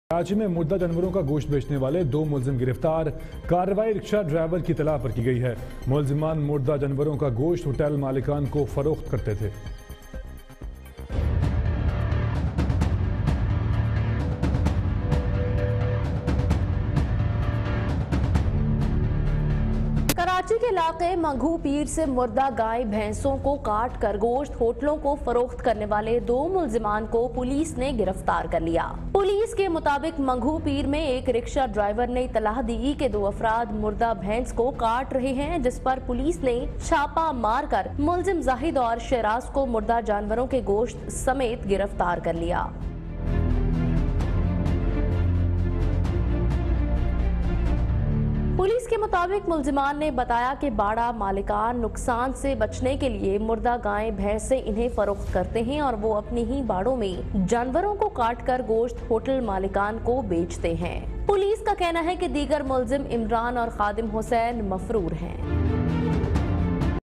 कराची में मुर्दा जानवरों का गोश्त बेचने वाले 2 मुलजिम गिरफ्तार। कार्रवाई रिक्शा ड्राइवर की तलाश पर की गई है। मुलजिमान मुर्दा जानवरों का गोश्त होटल मालिकान को फरोख्त करते थे। कराची के इलाके मंगू पीर से मुर्दा गाय भैंसों को काट कर गोश्त होटलों को फरोख्त करने वाले 2 मुलजिमान को पुलिस ने गिरफ्तार कर लिया। पुलिस के मुताबिक मंगू पीर में एक रिक्शा ड्राइवर ने इतलाह दी कि 2 अफराद मुर्दा भैंस को काट रहे हैं, जिस पर पुलिस ने छापा मारकर मुलजिम जाहिद और शहराज को मुर्दा जानवरों के गोश्त समेत गिरफ्तार कर लिया। पुलिस के मुताबिक मुलजिमान ने बताया कि बाड़ा मालिकान नुकसान से बचने के लिए मुर्दा गायें भैंसें इन्हें फरोख्त करते हैं और वो अपनी ही बाड़ों में जानवरों को काटकर गोश्त होटल मालिकान को बेचते हैं। पुलिस का कहना है कि दीगर मुलजिम इमरान और खादिम हुसैन मफरूर हैं।